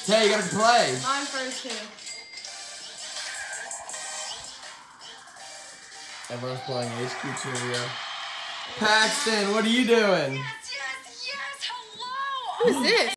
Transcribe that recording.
Tay, you gotta play. I'm first too. Everyone's playing HQ Trivia. Paxton, what are you doing? Yes, yes, yes, hello! Who's this?